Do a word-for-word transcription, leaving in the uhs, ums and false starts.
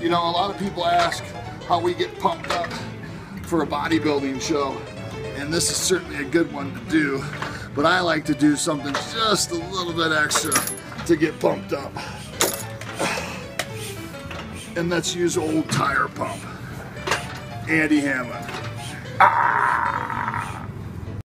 You know, a lot of people ask how we get pumped up for a bodybuilding show, and this is certainly a good one to do, but I like to do something just a little bit extra to get pumped up. And let's use old tire pump. andyHaman. Ah!